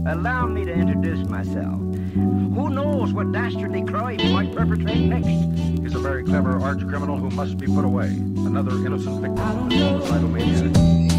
Allow me to introduce myself. Who knows what dastardly crime he might perpetrate next? He's a very clever arch criminal who must be put away. Another innocent victim of suicidal mania.